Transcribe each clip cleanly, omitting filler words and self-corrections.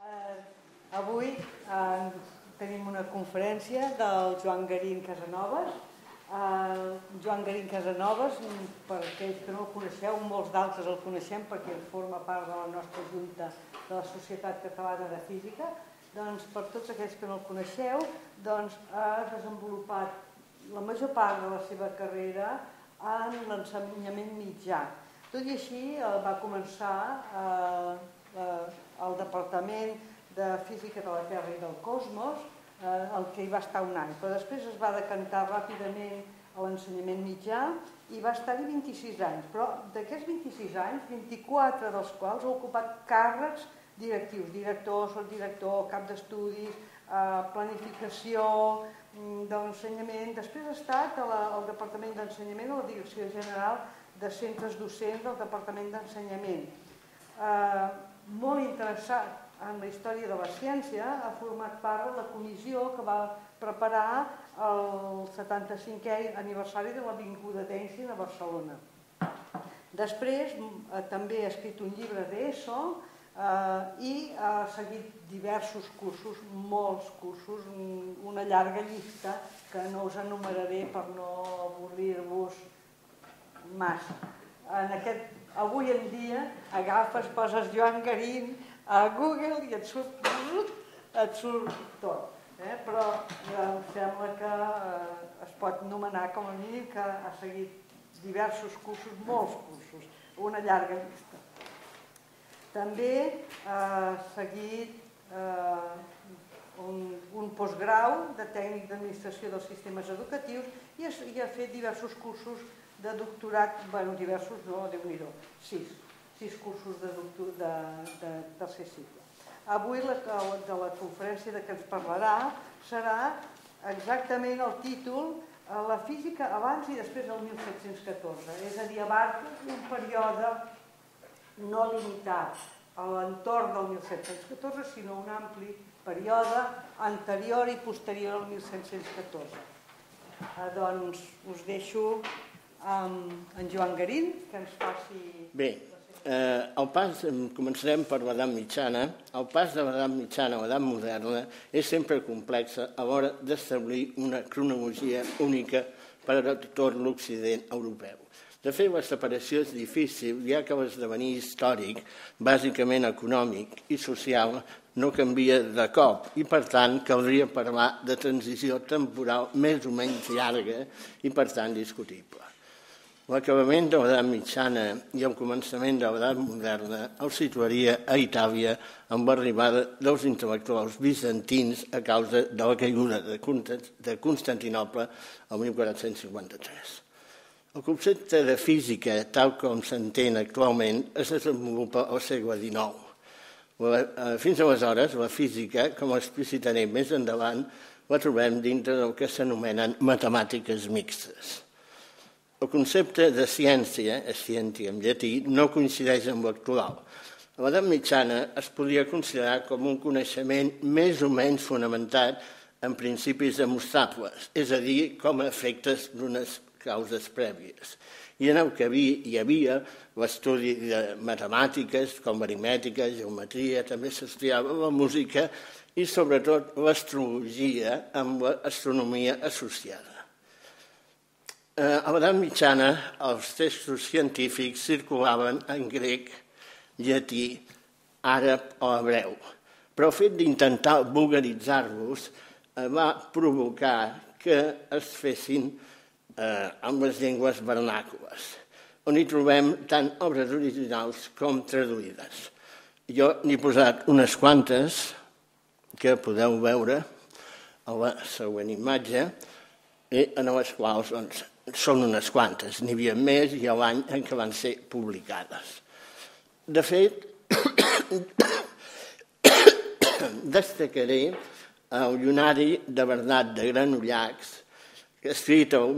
Avui tenim una conferència del Joan Garín Casanovas. Joan Garín Casanovas, per aquells que no el coneixeu, molts d'altres el coneixem perquè forma part de la nostra Junta de la Societat Catalana de Física. Doncs per tots aquells que no el coneixeu, ha desenvolupat la major part de la seva carrera en l'ensenyament mitjà. Tot i així va començar al Departament de Física de la Terra i del Cosmos, el que hi va estar un any, però després es va decantar ràpidament a l'ensenyament mitjà i va estar-hi 26 anys, però d'aquests 26 anys, 24 dels quals ha ocupat càrrecs directius, director, sotsdirector, cap d'estudis, planificació de l'ensenyament. Després ha estat al Departament d'Ensenyament, a la Direcció General de Centres Docents del Departament d'Ensenyament. Molt interessat en la història de la ciència, ha format part de la comissió que va preparar el 75è aniversari de l'Avinguda d'Einstein a Barcelona. Després també ha escrit un llibre d'ESO i ha seguit diversos cursos, molts cursos, una llarga llista que no us enumeraré per no avorrir-vos massa. Avui en dia agafes, poses Joan Garín a Google i et surt tot. Però em sembla que es pot anomenar com a mínim que ha seguit diversos cursos, molts cursos, una llarga llista. També ha seguit un postgrau de tècnic d'administració dels sistemes educatius i ha fet diversos cursos de doctorat, diversos no, Déu-n'hi-do, 6 cursos de tercer cicle. Avui de la conferència de què ens parlarà serà exactament el títol La física abans i després del 1714, és a dir, abarca un període no limitat a l'entorn del 1714, sinó un ampli període anterior i posterior al 1714. Doncs us deixo amb en Joan Garín, que ens faci... Bé, començarem per l'edat mitjana. El pas de l'edat mitjana a l'edat moderna és sempre complex a l'hora d'establir una cronologia única per a tot l'Occident europeu. De fet, la separació és difícil, ja que l'esdevenir històric, bàsicament econòmic i social, no canvia de cop i, per tant, caldria parlar de transició temporal més o menys llarga i, per tant, discutible. L'acabament de l'edat mitjana i el començament de l'edat moderna el situaria a Itàlia amb l'arribada dels intel·lectuals bizantins a causa de la caiguda de Constantinoble el 1453. El concepte de física, tal com s'entén actualment, es desenvolupa al segle XIX. Fins aleshores, la física, com explicitaré més endavant, la trobem dintre del que s'anomenen matemàtiques mixtes. El concepte de ciència, scientia en llatí, no coincideix amb l'actual. A l'edat mitjana es podria considerar com un coneixement més o menys fonamentat en principis demostrables, és a dir, com a efectes d'unes causes prèvies. I en el que hi havia l'estudi de matemàtiques, com aritmètica, geometria, també s'estudiava la música i, sobretot, l'astrologia amb l'astronomia associada. A l'edat mitjana, els textos científics circulaven en grec, llatí, àrab o hebreu, però el fet d'intentar vulgaritzar-los va provocar que es fessin amb les llengües vernàcules, on hi trobem tant obres originals com traduïdes. Jo n'he posat unes quantes que podeu veure a la següent imatge i en les quals són unes quantes, n'hi havia més i l'any en què van ser publicades. De fet, destacaré el Llunari de Bernat de Granollacs, escrit el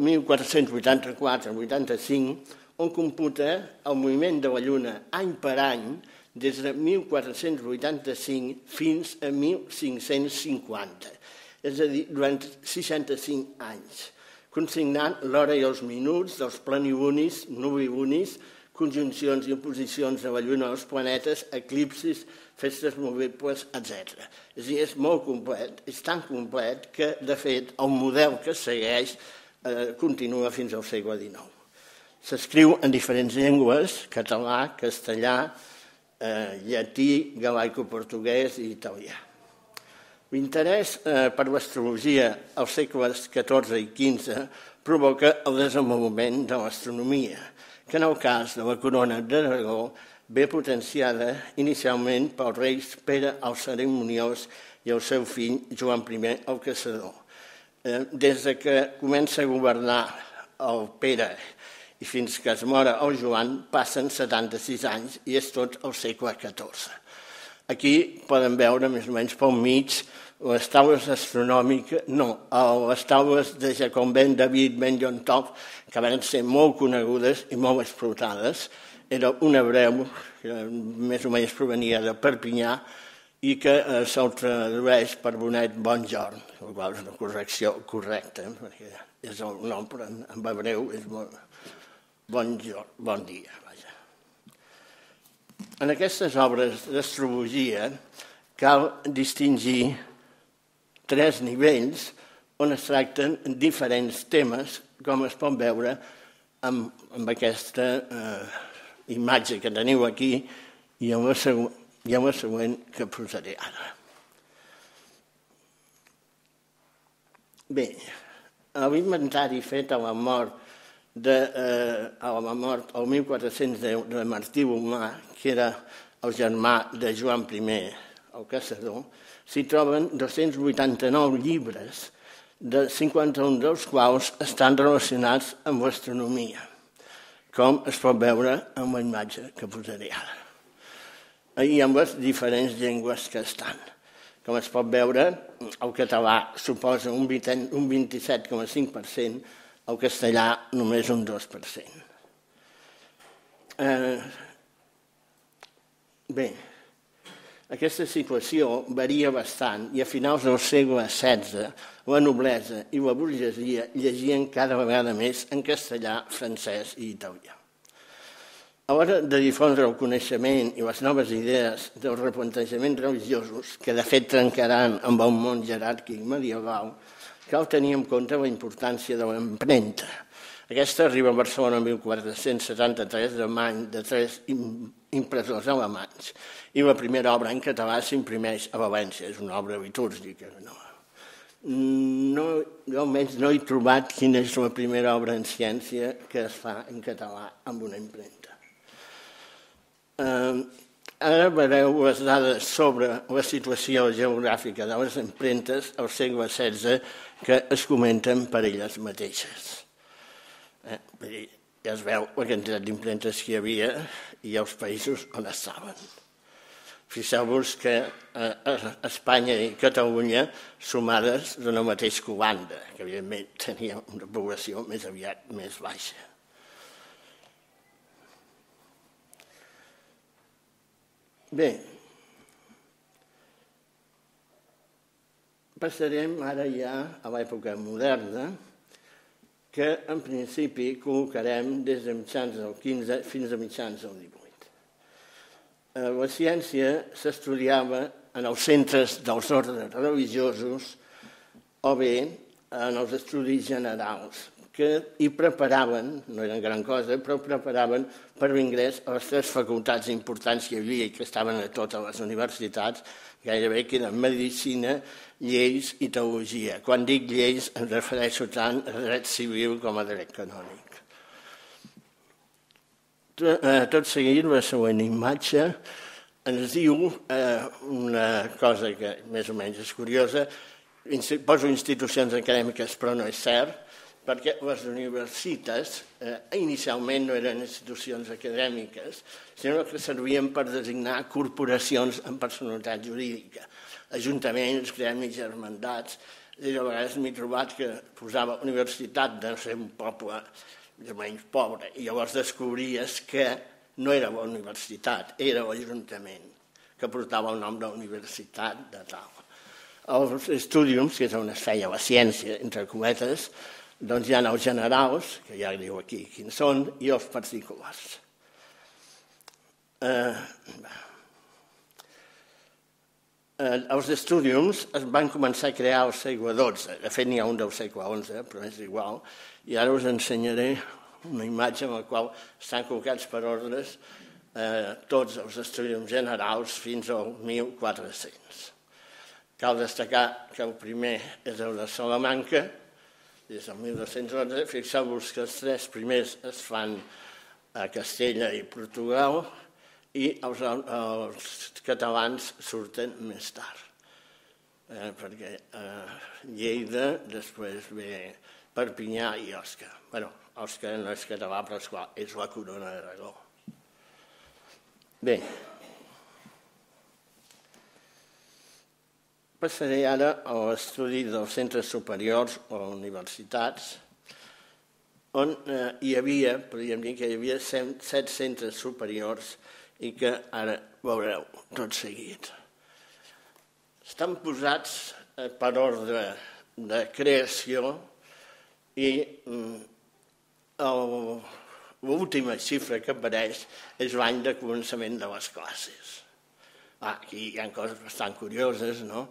1484-85, on computa el moviment de la Lluna any per any des de 1485 fins a 1550, és a dir, durant 65 anys, consignant l'hora i els minuts dels plenilunis, nubilunis, conjuncions i oposicions de la Lluna als planetes, eclipsis, festes movibles, etc. És a dir, és molt complet, és tan complet que, de fet, el model que segueix continua fins al segle XIX. S'escriu en diferents llengües, català, castellà, llatí, galaico-portuguès i italià. L'interès per l'astrologia als segles XIV i XV provoca el desenvolupament de l'astronomia, que en el cas de la corona d'Aragó ve potenciada inicialment pels reis Pere el Cerimoniós i el seu fill Joan I el Caçador. Des que comença a governar el Pere i fins que es mora el Joan passen 76 anys i és tot el segle XIV. Aquí poden veure més o menys pel mig les taules astronòmiques, les taules de Jacob ben David ben Jontop, que van ser molt conegudes i molt explotades. Era un hebreu que més o menys provenia de Perpinyà i que se'l tradueix per Bonet Bonjorn, el qual és una correcció correcta, perquè és el nom, però en hebreu és bon dia. En aquestes obres d'astrologia cal distingir 3 nivells on es tracten diferents temes, com es pot veure amb aquesta imatge que teniu aquí i amb la següent que posaré ara. Bé, l'inventari fet a la mort el 1410 de Martí Bomà, que era el germà de Joan I el Caçador, s'hi troben 289 llibres, de 51 dels quals estan relacionats amb l'astronomia, com es pot veure en la imatge que posaré ara, i amb les diferents llengües que estan. Com es pot veure, el català suposa un 27,5%, el castellà només un 2%. Bé, aquesta situació varia bastant i a finals del segle XVI la noblesa i la burgesia llegien cada vegada més en castellà, francès i italià. A l'hora de difondre el coneixement i les noves idees dels replantejaments religiosos, que de fet trencaran amb el món jeràrquic medieval, cal tenir en compte la importància de l'empremta. Aquesta arriba a Barcelona en 1473 de 3 impressors alemanys i la primera obra en català s'imprimeix a València, és una obra litúrgica. Jo almenys no he trobat quina és la primera obra en ciència que es fa en català amb una impremta. Ara veureu les dades sobre la situació geogràfica de les empremtes al segle XVI que es comenten per elles mateixes. Ja es veu la quantitat d'impremtes que hi havia i els països on estaven. Fixeu-vos que Espanya i Catalunya sumades donen el mateix que Holanda, que evidentment tenia una població més aviat més baixa. Bé, passarem ara ja a l'època moderna, que en principi col·locarem des de mitjans del XV fins a mitjans del XVIII. La ciència s'estudiava en els centres dels ordres religiosos o bé en els estudis generals, que hi preparaven, no eren gran cosa, però preparaven per l'ingrés a les 3 facultats importants que hi havia i que estaven a totes les universitats, gairebé que eren medicina, lleis i teologia. Quan dic lleis em refereixo tant a dret civil com a dret canònic. Tot seguit, la següent imatge ens diu una cosa que més o menys és curiosa. Poso institucions acadèmiques, però no és cert, perquè les universitats inicialment no eren institucions acadèmiques, sinó que servien per designar corporacions amb personalitat jurídica, ajuntaments, gremis, germandats. A vegades m'he trobat que posava universitat de ser un poble menys pobre i llavors descobries que no era la universitat, era l'Ajuntament, que portava el nom de la universitat de tal. Els estúdiums, que és on es feia la ciència, entre cometes, doncs hi ha els generals, que ja diu aquí quins són, i els particulars. Els estúdiums es van començar a crear al segle XII, de fet n'hi ha un del segle XI, però és igual, i ara us ensenyaré una imatge en la qual estan col·locats per ordres tots els estúdiums generals fins al 1400. Cal destacar que el primer és el de Salamanca, des del 1211. Fixeu-vos que els tres primers es fan a Castella i Portugal i els catalans surten més tard, perquè Lleida, després ve Perpinyà i Osca. Bé, Osca no és català, però esclar, és la corona d'Aragó. Bé, passaré ara a l'estudi dels centres superiors o universitats, on hi havia, podríem dir que hi havia 7 centres superiors i que ara veureu tot seguit. Estan posats per ordre de creació i l'última xifra que apareix és l'any de començament de les classes. Aquí hi ha coses bastant curioses, no?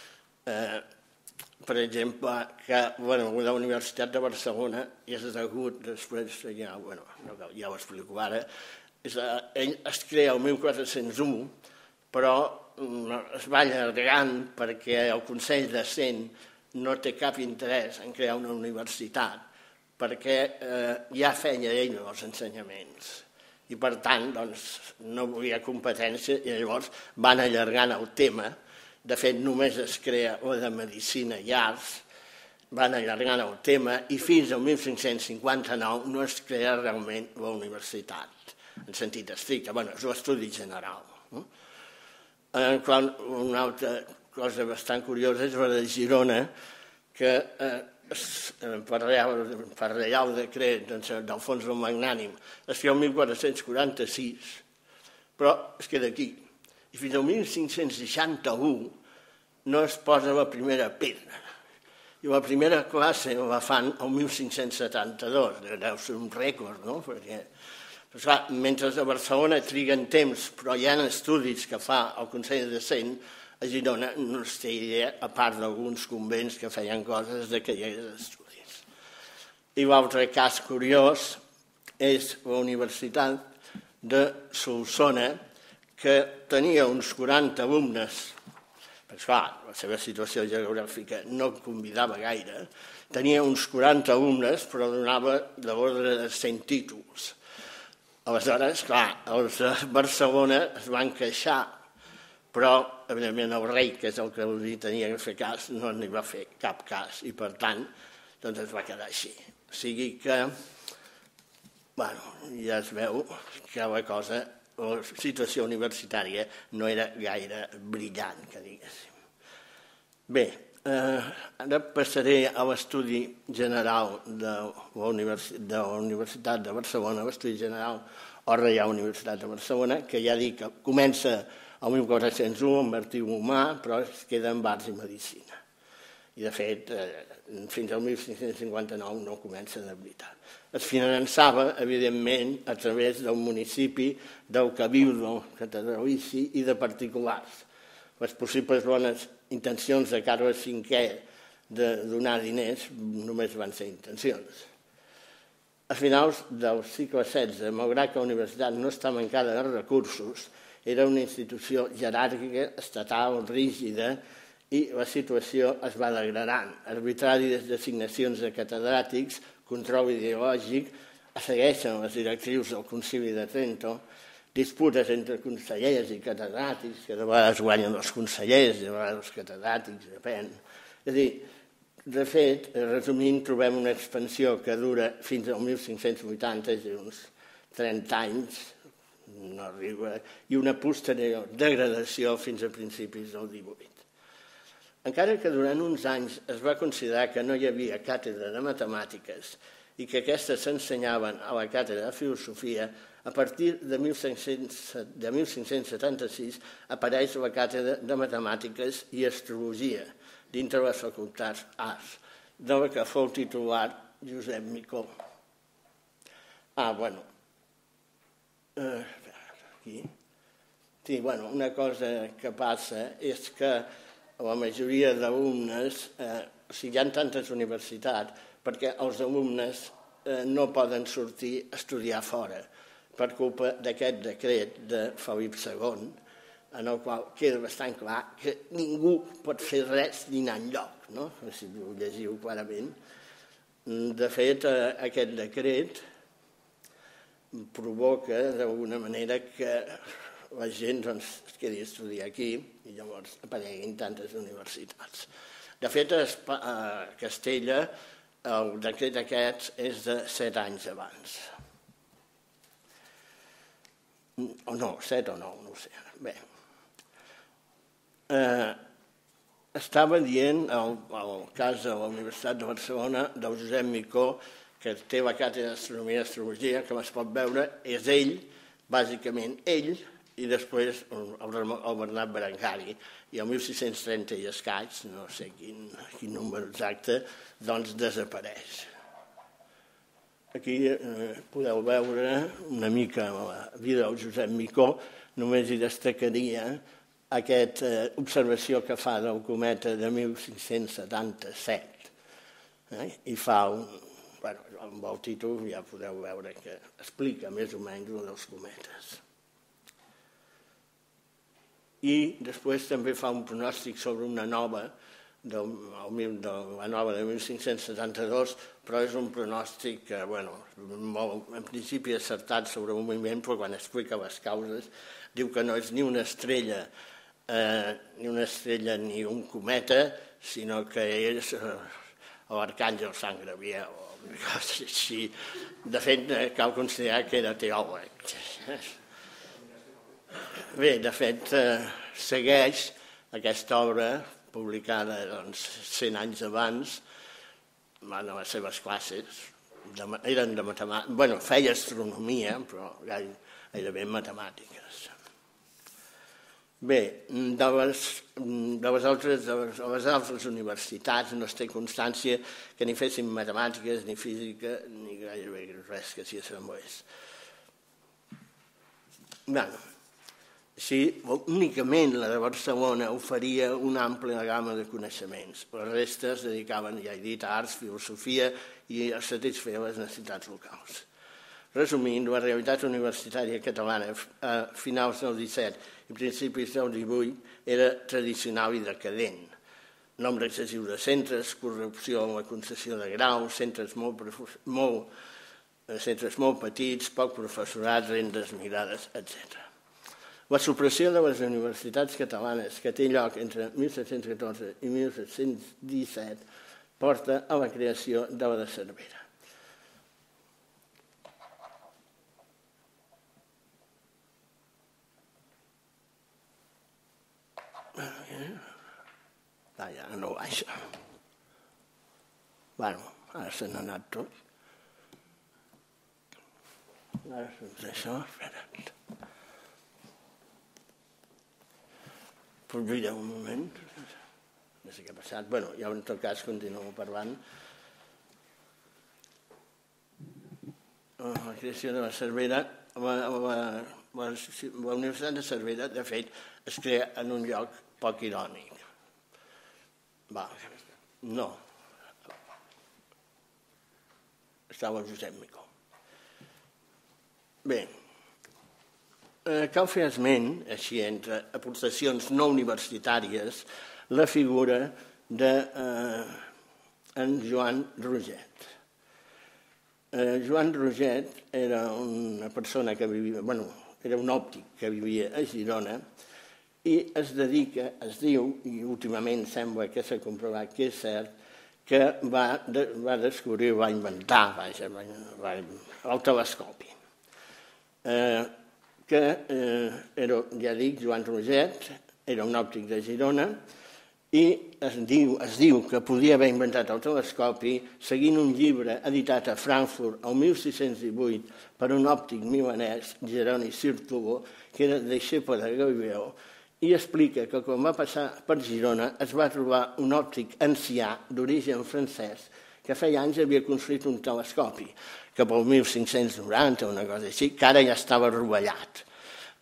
Per exemple, que la Universitat de Barcelona és degut, després ja ho explico ara, es crea el 1401, però es va allargant perquè el Consell de Cent no té cap interès en crear una universitat, perquè ja feia ell els ensenyaments i per tant no volia competència i llavors van allargant el tema. De fet, només es crea la de Medicina i Arts, van allargant el tema i fins al 1559 no es crea realment la universitat, en sentit estricte. És l'estudi general. Una altra cosa bastant curiosa és la de Girona, que per reial decret d'Alfons el Magnànim es feia el 1446, però es queda aquí. I fins al 1561 no es posa la primera pedra. I la primera classe la fan el 1572, deu ser un rècord, no? Perquè, mentre a Barcelona triguen temps, però hi ha estudis que fa el Consell de Cent, a Girona no es té idea, a part d'alguns convents que feien coses, que hi hagués estudis. I l'altre cas curiós és la Universitat de Solsona, que tenia uns 40 alumnes, perquè clar, la seva situació geogràfica no convidava gaire, tenia uns 40 alumnes, però donava de l'ordre de 100 títols. Aleshores, clar, els de Barcelona es van queixar, però, evidentment, el rei, que és el que li tenia que fer cas, no n'hi va fer cap cas, i per tant, es va quedar així. O sigui que, ja es veu que la cosa, la situació universitària no era gaire brillant, que diguéssim. Bé, ara passaré a l'estudi general de la Universitat de Barcelona, l'estudi general o Reial Universitat de Barcelona, que ja dic que comença el 1401 amb Martí Humà, però es queda en arts i medicina. I, de fet, fins al 1559 no comença de veritat. Es finançava, evidentment, a través del municipi, del cabildo catedralici i de particulars. Les possibles bones intencions de Carles V de donar diners només van ser intencions. A finals del segle XVI, malgrat que la universitat no està mancada de recursos, era una institució jeràrquica, estatal, rígida, i la situació es va degradant. Arbitràries designacions de catedràtics, control ideològic, segueixen les directrius del Concili de Trento, disputes entre consellers i catedràtics, que de vegades guanyen els consellers, de vegades els catedràtics, depèn. És a dir, de fet, resumint, trobem una expansió que dura fins al 1580, és a dir, uns 30 anys, no arriba, i una posterior degradació fins a principis del 18. Encara que durant uns anys es va considerar que no hi havia càtedra de matemàtiques i que aquestes s'ensenyaven a la càtedra de filosofia, a partir de 1576 apareix la càtedra de matemàtiques i astrologia dintre les facultats arts, de la que fou titular Josep Micó. Aquí. Sí, bueno, una cosa que passa és que la majoria d'alumnes, hi ha tantes universitats, perquè els alumnes no poden sortir a estudiar fora per culpa d'aquest decret de Felip II, en el qual queda bastant clar que ningú pot fer res ni anar enlloc, no? Si ho llegiu clarament. De fet, aquest decret provoca d'alguna manera que la gent es quedi a estudiar aquí i llavors apareguin tantes universitats. De fet, a Castella el decret aquest és de 7 anys abans. No, 7 o 9, no ho sé. Bé, estava dient el cas de la Universitat de Barcelona del Josep Micó, que té la càtedra d'Astronomia i Astrologia, que es pot veure, és ell, bàsicament ell, i després el Bernat Berengari, i el 1630 i escaig, no sé quin número exacte, doncs desapareix. Aquí podeu veure una mica la vida del Josep Micó, només hi destacaria aquesta observació que fa del cometa de 1577. I fa amb el títol ja podeu veure que explica més o menys un dels cometes. I després també fa un pronòstic sobre una nova, la nova de 1572, però és un pronòstic que, en principi acertat sobre un moviment, però quan explica les causes diu que no és ni una estrella ni un cometa, sinó que és l'arcàngel Sant Gabriel o una cosa així. De fet, cal considerar que era teòleg. Bé, de fet, segueix aquesta obra publicada 100 anys abans, les seves classes eren de matemàtiques, feia astronomia, però gairebé matemàtiques. Bé, de les altres universitats no es té constància que ni fessin matemàtiques, ni física, ni gairebé res que s'hi assemblés. Sí, únicament la de Barcelona oferia una àmplia gamma de coneixements. Les restes es dedicaven, ja he dit, a arts, filosofia i a satisfer les necessitats locals. Resumint, la realitat universitària catalana a finals del XVII i principis del XVIII era tradicional i decadent. Nombre excessiu de centres, corrupció en la concessió de graus, centres molt petits, poc professorat, rendes migrades, etc. La supressió de les universitats catalanes, que té lloc entre 1714 i 1717, porta a la creació de la de Cervera. Ja no baixa. Ara se n'ha anat tot. Ara és això, espera't. Mira un moment, no sé què ha passat. Ja en tot cas continuo parlant. La creació de la Cervera, la Universitat de Cervera, de fet, es crea en un lloc poc irònic. No. Estava el Josep Micó. Bé, cal fer esment, així entre aportacions no universitàries, la figura d'en Joan Roget. Joan Roget era una persona que vivia, era un òptic que vivia a Girona i es diu, i últimament sembla que s'ha comprovat que és cert, que va descobrir, va inventar el telescopi. Que era, ja dic, Joan Roget, era un òptic de Girona, i es diu que podia haver inventat el telescopi seguint un llibre editat a Frankfurt el 1618 per un òptic milanès, Jeroni Cirtulo, que era deixeble de Galileu, i explica que quan va passar per Girona es va trobar un òptic ancià d'origen francès que feia anys havia construït un telescopi, que pel 1590, una cosa així, que ara ja estava rovellat.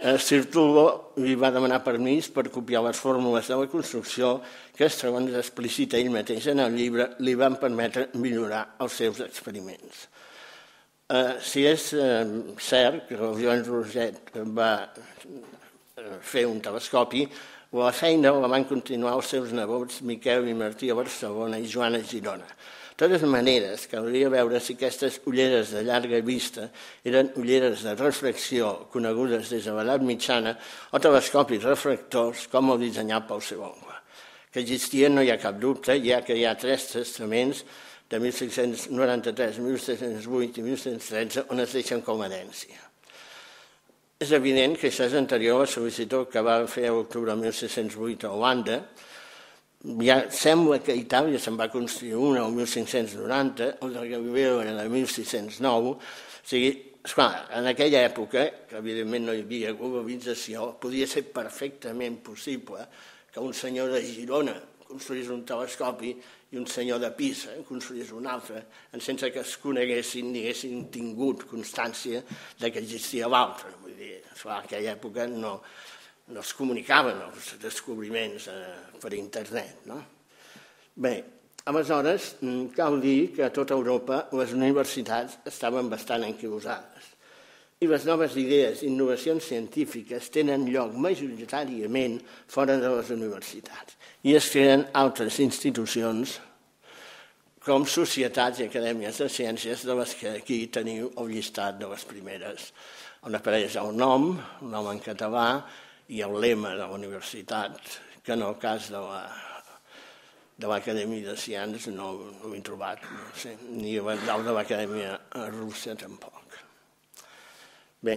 Sir Tullo li va demanar permís per copiar les fórmules de la construcció que, segons explicita ell mateix en el llibre, li van permetre millorar els seus experiments. Si és cert que el Joan Roget va fer un telescopi, la feina la van continuar els seus nebots Miquel i Martí a Barcelona i Joan a Girona. De totes maneres, caldria veure si aquestes ulleres de llarga vista eren ulleres de refracció conegudes des de l'edat mitjana o telescopis refractors com el dissenyat pel seu oncle. Que existien no hi ha cap dubte, ja que hi ha 3 testaments de 1693, 1708 i 1713 on es deixen com a herència. És evident que això és anterior a la sol·licitud que va fer a l'octubre de 1608 a Holanda. Ja sembla que a Itàlia se'n va construir una el 1590, el de Galileu era de 1609. O sigui, esclar, en aquella època, que evidentment no hi havia globalització, podia ser perfectament possible que un senyor de Girona construís un telescopi i un senyor de Pisa construís un altre, sense que es coneguessin ni haguessin tingut constància que existia l'altre. Vull dir, en aquella època no es comunicaven els descobriments per internet. Bé, aleshores cal dir que a tota Europa les universitats estaven bastant enquilosades i les noves idees i innovacions científiques tenen lloc majoritàriament fora de les universitats i es creen altres institucions com societats i acadèmies de ciències de les que aquí teniu el llistat de les primeres, on apareix el nom en català i el lema de la universitat, que en el cas de l'Acadèmia de Ciències no l'he trobat, no sé, ni el de l'Acadèmia Russa tampoc. Bé,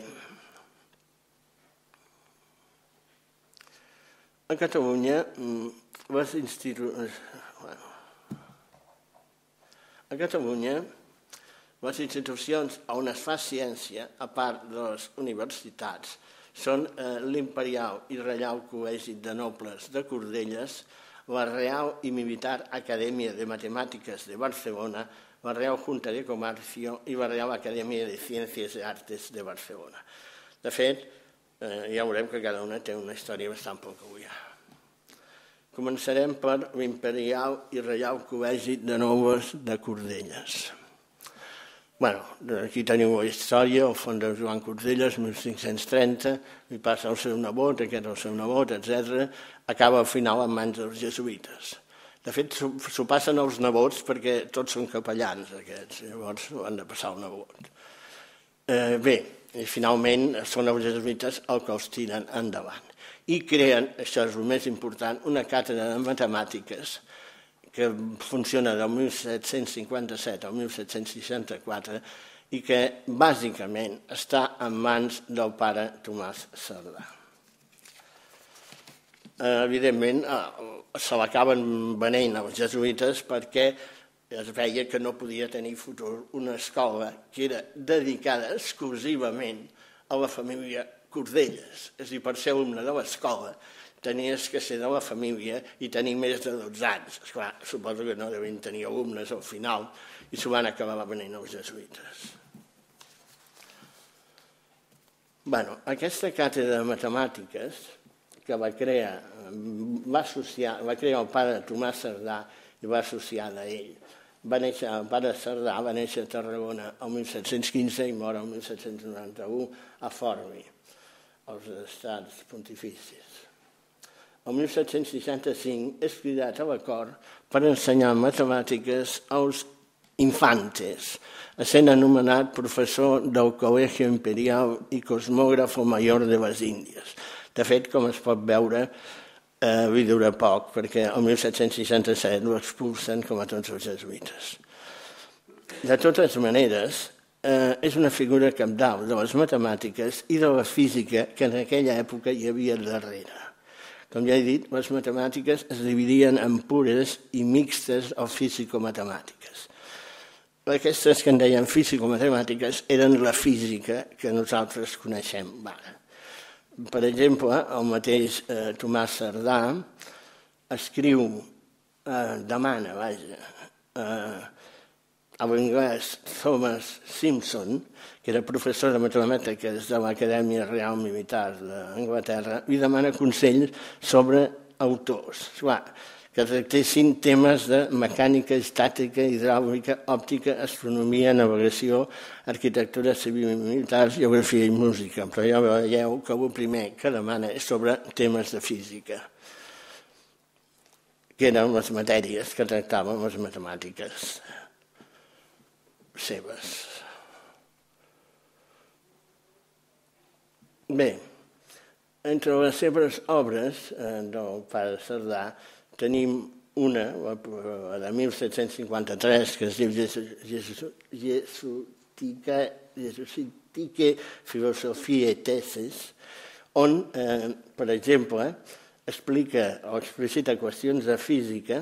a Catalunya les institucions on es fa ciència, a part de les universitats, són l'Imperial i Reial Col·legi de Nobles de Cordelles, la Real y Militar Academia de Matemáticas de Barcelona, la Real Junta de Comercio i la Real Acadèmia de Ciències i Artes de Barcelona. De fet, ja veurem que cada una té una història bastant peculiar. Començarem per l'Imperial i Reial Col·legi de Nobles de Cordelles. Aquí teniu la història, el fons de Joan Cordelles, 1530, li passa el seu nebot, aquest el seu nebot, etc. Acaba al final en mans dels jesuïtes. De fet, s'ho passen els nebots perquè tots són capellans, aquests, llavors ho han de passar al nebot. Bé, i finalment són els jesuïtes els que els tiren endavant. I creen, això és el més important, una càtedra de matemàtiques que funciona del 1757 al 1764 i que bàsicament està en mans del pare Tomàs Cerdà. Evidentment, se l'acaben venent els jesuïtes perquè es veia que no podia tenir futur una escola que era dedicada exclusivament a la família Cordelles. És a dir, per ser alumne de l'escola tenies que ser de la família i tenir més de 12 anys. Esclar, suposo que no devien tenir alumnes al final i s'ho van acabar venent els jesuïtes. Aquesta càtedra de matemàtiques que va crear el pare Tomàs Cerdà i va associar a ell. El pare Cerdà va néixer a Tarragona el 1715 i mor el 1791 a Formi, als estats pontificis. El 1765 és cridat a la cort per ensenyar matemàtiques als infantes, sent anomenat professor del Colegio Imperial i cosmògrafo mayor de les Índies. De fet, com es pot veure, li dura poc, perquè el 1767 ho expulsen com a tots els jesuïtes. De totes maneres, és una figura cabdal de les matemàtiques i de la física que en aquella època hi havia darrere. Com ja he dit, les matemàtiques es dividien en pures i mixtes o físico-matemàtiques. Aquestes que en deien físico-matemàtiques eren la física que nosaltres coneixem. Per exemple, el mateix Tomàs Cerdà l'anglès Thomas Simpson, que era professor de matemàtiques de l'Acadèmia Real Militar d'Anglaterra, li demana consells sobre autors, que tractessin temes de mecànica, estàtica, hidràulica, òptica, astronomia, navegació, arquitectura civil i militar, geografia i música. Però ja veieu que el primer que demana és sobre temes de física, que eren les matèries que tractaven les matemàtiques seves. Bé, entre les seves obres del pare Cerdà tenim una, la de 1753, que es diu Jesuiticae Philosophiae Theses, on, per exemple, explica o explicita qüestions de física,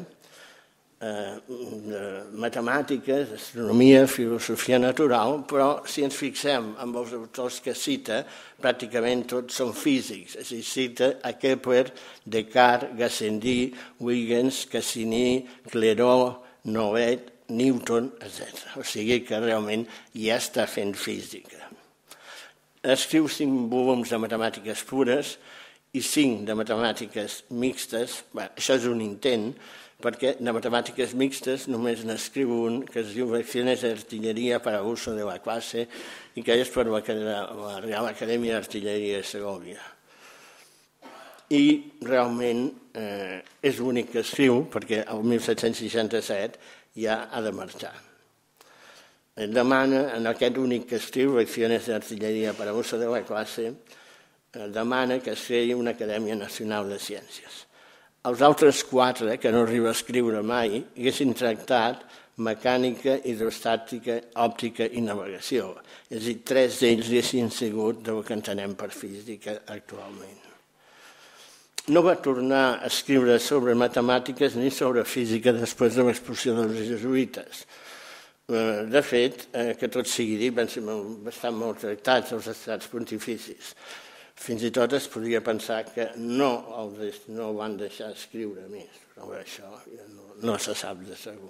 de matemàtiques, astronomia, filosofia natural, però si ens fixem en els autors que cita, pràcticament tots són físics. És a dir, cita a Kepler, Descartes, Gassendi, Huygens, Cassini, Clairaut, Nollet, Newton, etc. O sigui que realment ja està fent física. Escriu 5 volums de matemàtiques pures i 5 de matemàtiques mixtes. Això és un intent, perquè de matemàtiques mixtes només n'escriu un que es diu Lecciones de Artillería para uso de la clase i que és per la Real Acadèmia d'Artilleria de Segòvia. I realment és l'únic que escriu perquè el 1767 ja ha de marxar. Demana, en aquest únic que escriu, Lecciones de Artillería para uso de la clase, demana que es creï una Acadèmia Nacional de Ciències. Els altres 4, que no arriba a escriure mai, haguessin tractat mecànica, hidrostàtica, òptica i navegació. És a dir, 3 d'ells haguessin sigut del que entenem per física actualment. No va tornar a escriure sobre matemàtiques ni sobre física després de l'expulsió dels jesuïtes. De fet, que tot sigui dit, van ser bastant molt tractats els estats pontificis. Fins i tot es podria pensar que no el van deixar escriure més, però això no se sap de segur.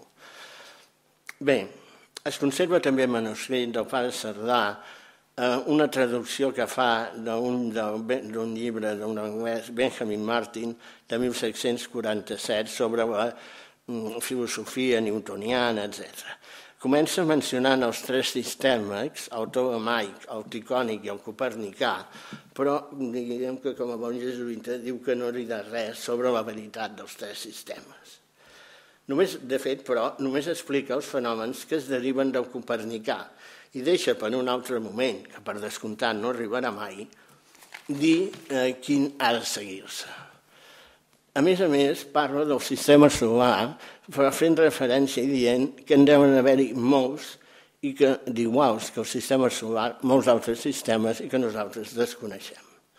Bé, es conserva també manuscrit del pare Cerdà una traducció que fa d'un llibre d'un anglès, Benjamin Martin, de 1747, sobre la filosofia newtoniana, etc. Comença mencionant els 3 sistemes, el ptolemaic, el ticònic i el copernicà, però diguem que com a bon jesuïta diu que no dirà res sobre la veritat dels 3 sistemes. De fet, però, només explica els fenòmens que es deriven del copernicà i deixa per un altre moment, que per descomptat no arribarà mai, dir quin ha de seguir-se. A més, parla del sistema solar, però fent referència i dient que en deuen haver-hi molts i que, d'iguals que el sistema solar, molts altres sistemes i que nosaltres desconeixem.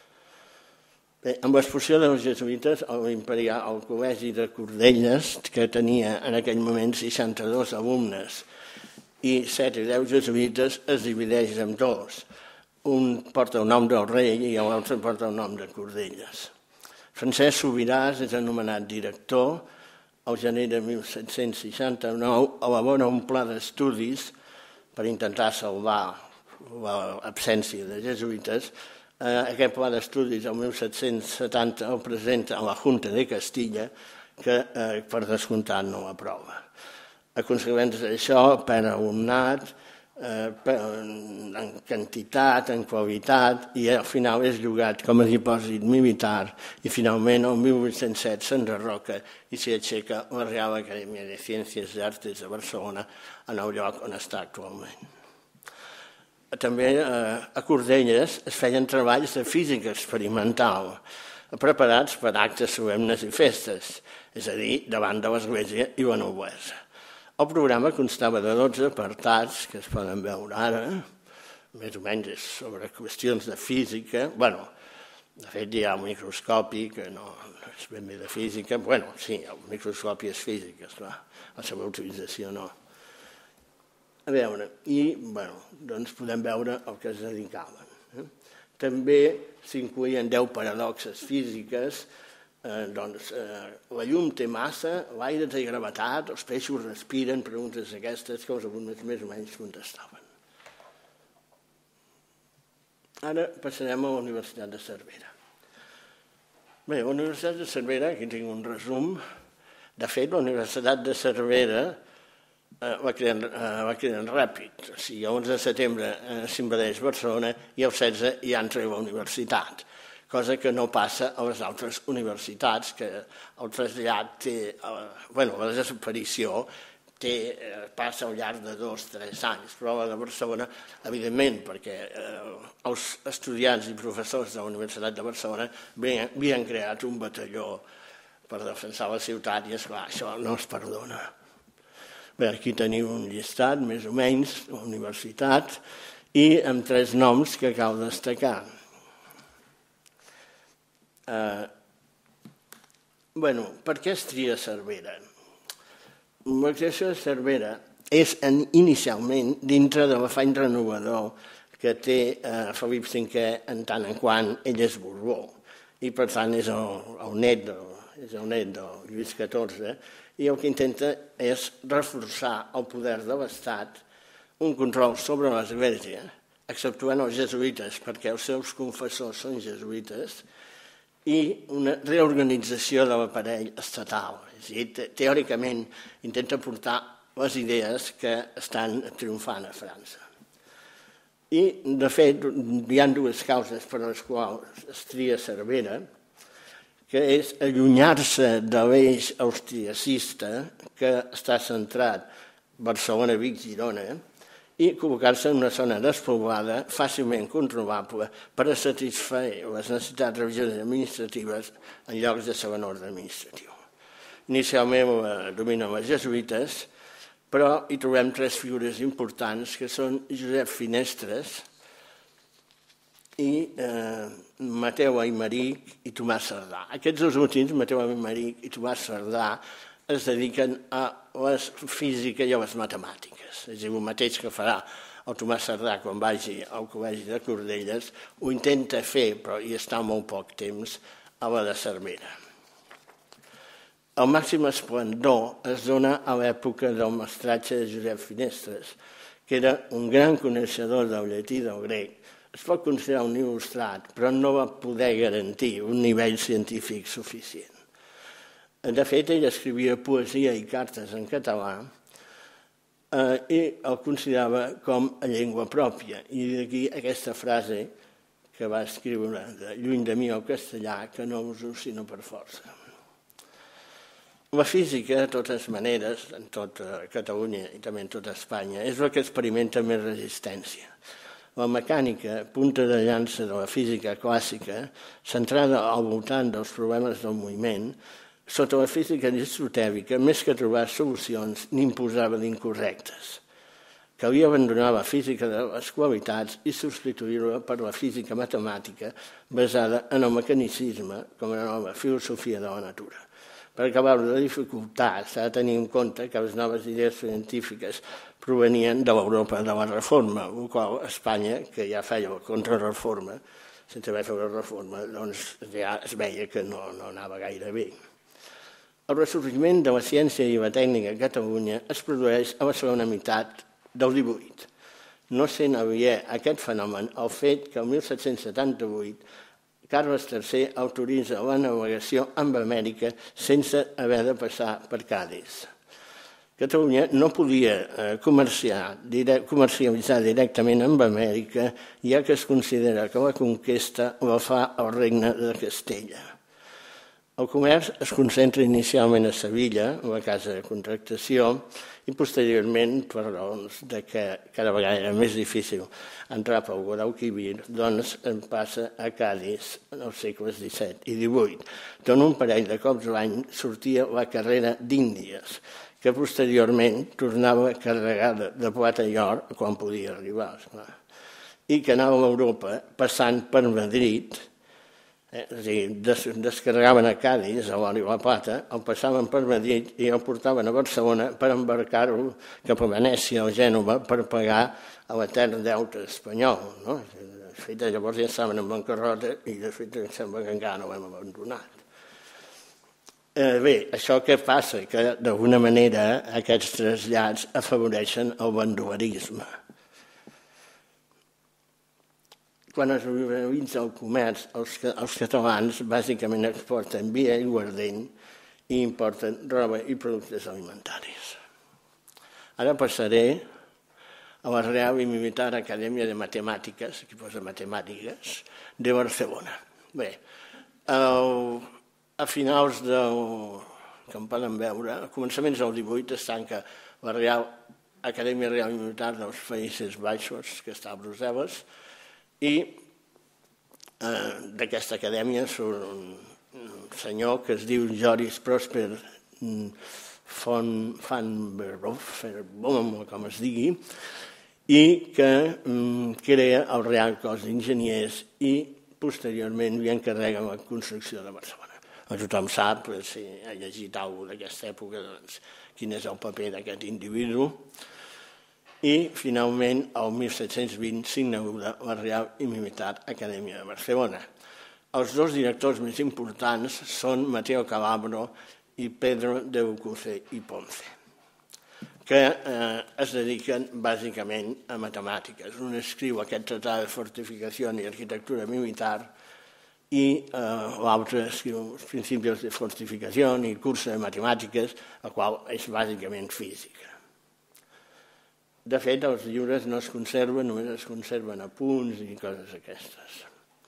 Bé, amb l'expulsió dels jesuïtes, el col·legi de Cordelles, que tenia en aquell moment 62 alumnes i 7 i 10 jesuïtes, es divideix en 2. Un porta el nom del rei i l'altre porta el nom de Cordelles. Francesc Subiràs és anomenat director. Al gener de 1769 elabora un pla d'estudis per intentar salvar l'absència de jesuïtes. Aquest pla d'estudis el 1770 el presenta a la Junta de Castilla, que per descomptat no l'aprova. A conseqüència d'això, perd alumnat, en quantitat, en qualitat, i al final és llogat com a dipòsit militar i finalment el 1807 s'enderroca i s'hi aixeca la Real Acadèmia de Ciències i Arts de Barcelona en el lloc on està actualment. També a Cordelles es feien treballs de física experimental preparats per actes solemnes i festes, és a dir, davant de l'Església i la noblesa. El programa constava de 12 apartats que es poden veure ara, més o menys sobre qüestions de física. De fet, hi ha un microscopi que no és ben bé de física. Sí, el microscopi és física, esclar, la seva utilització no. A veure, doncs podem veure el que es dedicaven. També s'incloïen 10 paradoxes físiques la llum té massa, l'aire té gravetat, els peixos respiren, preguntes aquestes que els alumnes més o menys contestaven. Ara passarem a la Universitat de Cervera. Bé, la Universitat de Cervera, aquí tinc un resum. De fet, la Universitat de Cervera la creen ràpid. O sigui, el 11 de setembre s'invadeix Barcelona i el 16 ja entra a la universitat, cosa que no passa a les altres universitats, que el trasllat té, la desaparició passa al llarg de 2 o 3 anys, però la de Barcelona, evidentment, perquè els estudiants i professors de la Universitat de Barcelona havien creat un batalló per defensar la ciutat i, esclar, això no es perdona. Bé, aquí teniu un llistat, més o menys, de la universitat, i amb 3 noms que cal destacar. Per què es tria Cervera? La creació de Cervera és inicialment dintre de l'afany renovador que té Felip V en tant en quant ell és Borbó i per tant és el net del Lluís XIV i el que intenta és reforçar el poder de l'Estat, un control sobre l'Església, exceptuant els jesuïtes perquè els seus confessors són jesuïtes, i una reorganització de l'aparell estatal. És a dir, teòricament intenta portar les idees que estan triomfant a França. I, de fet, hi ha 2 causes per les quals es tria Cervera, que és allunyar-se de l'eix austriacista que està centrat Barcelona-Vic-Girona i col·locar-se en una zona despoblada fàcilment controlable per a satisfer les necessitats religioses i administratives en llocs de segon ordre administratiu. Inicialment dominen les jesuïtes, però hi trobem 3 figures importants que són Josep Finestres i Mateu Aymeric i Tomàs Cerdà. Aquests 2 últims, Mateu Aymeric i Tomàs Cerdà, es dediquen a la física i a les matemàtiques. És a dir, el mateix que farà el Tomàs Cerdà quan vagi al Col·legi de Cordelles, ho intenta fer, però hi està molt poc temps, a la de Cervera. El màxim esplendor es dona a l'època del mestratge de Josep Finestres, que era un gran coneixedor del llatí i del grec. Es pot considerar un il·lustrat, però no va poder garantir un nivell científic suficient. De fet, ell escrivia poesia i cartes en català i el considerava com a llengua pròpia. I d'aquí aquesta frase que va escriure de lluny de mi el castellà, que no uso sinó per força. La física, de totes maneres, en tota Catalunya i també en tota Espanya, és el que experimenta més resistència. La mecànica, punta de llança de la física clàssica, centrada al voltant dels problemes del moviment, sota la física aristotèlica, més que trobar solucions, n'imposava d'incorrectes. Calia abandonar la física de les qualitats i substituir-la per la física matemàtica basada en el mecanicisme com a nova filosofia de la natura. Per acabar de dificultar, s'ha de tenir en compte que les noves idees científiques provenien de l'Europa de la Reforma, el qual Espanya, que ja feia la contrarreforma, sense haver fet la reforma, doncs ja es veia que no anava gaire bé. El ressorgiment de la ciència i la tècnica a Catalunya es produeix a la segona meitat del 18. No sent aliè a aquest fenomen el fet que el 1778 Carles III autoritza la navegació amb Amèrica sense haver de passar per Cadis. Catalunya no podia comercialitzar directament amb Amèrica, ja que es considera que la conquesta la fa el regne de Castella. El comerç es concentra inicialment a Sevilla, la casa de contractació, i posteriorment, per raons que cada vegada era més difícil entrar pel Guadalquivir, doncs passa a Cadis en els segles XVII i XVIII, d'on un parell de cops l'any sortia la carrera d'Índies, que posteriorment tornava carregada de plata i or quan podia arribar, i que anava a Europa passant per Madrid. És a dir, descarregaven a Cadis, a l'or i la plata, el passaven per Madrid i el portaven a Barcelona per embarcar-ho cap a Venècia o Gènova per pagar l'etern deute espanyol. De fet, llavors ja estaven en bancarrota i de fet sembla que encara no l'hem abandonat. Bé, això què passa? Que d'alguna manera aquests trasllats afavoreixen el bandolerisme. Quan es liberalitza el comerç, els catalans bàsicament exporten vi i aiguardent i importen roba i productes alimentaris. Ara passaré a la Real i Militar Acadèmia de Matemàtiques, aquí posa Matemàtiques, de Barcelona. Bé, a finals que em poden veure, a començaments del 18 es tanca la Acadèmia Real i Militar dels Països Baixos, que està a Brussel·les, i d'aquesta acadèmia surt un senyor que es diu Joris Prosper van Verboom, com es digui, i que crea el Real Cos d'Enginyers i posteriorment li encarrega la construcció de Barcelona. Tothom sap, si ha llegit alguna cosa d'aquesta època, quin és el paper d'aquest individu. I, finalment, el 1720 s'inaugura la Real i Militar Acadèmia de Barcelona. Els dos directors més importants són Mateo Calabro i Pedro de Ucluce i Ponce, que es dediquen bàsicament a matemàtiques. Un escriu aquest tractat de fortificació i arquitectura militar i l'altre escriu els principis de fortificació i curs de matemàtiques, el qual és bàsicament física. De fet, els llibres no es conserven, només es conserven apunts i coses aquestes.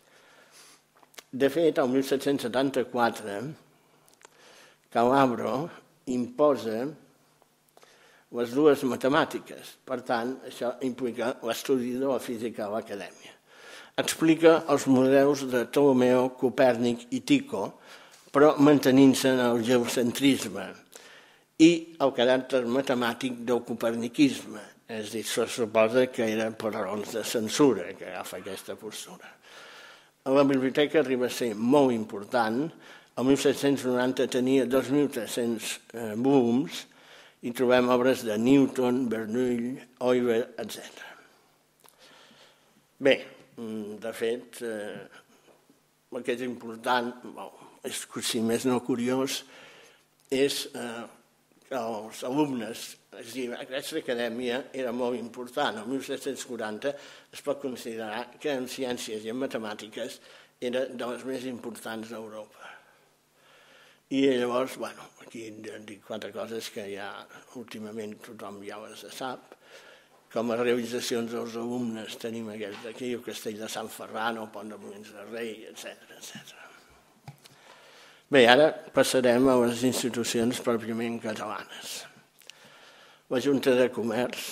De fet, el 1774, Calabro imposa les dues matemàtiques. Per tant, això implica l'estudi de la física a l'acadèmia. Explica els models de Ptolemeu, Copèrnic i Tycho, però mantenint-se en el geocentrisme i el caràcter matemàtic del coperniquisme. És a dir, se suposa que era per raons de censura que agafa aquesta postura. La biblioteca arriba a ser molt important. El 1790 tenia 2.300 volums i trobem obres de Newton, Bernoulli, Euler, etc. Bé, de fet, el que és important, si més no curiós, és que els alumnes, és a dir, aquesta acadèmia era molt important. El 1740 es pot considerar que en ciències i en matemàtiques era de les més importants d'Europa. I llavors, aquí dic quatre coses que ja últimament tothom ja les sap. Com a realitzacions dels alumnes tenim aquest d'aquí, el Castell de Sant Ferran, el Pont de Molins de Rei, etc. Bé, ara passarem a les institucions pròpiament catalanes. La Junta de Comerç.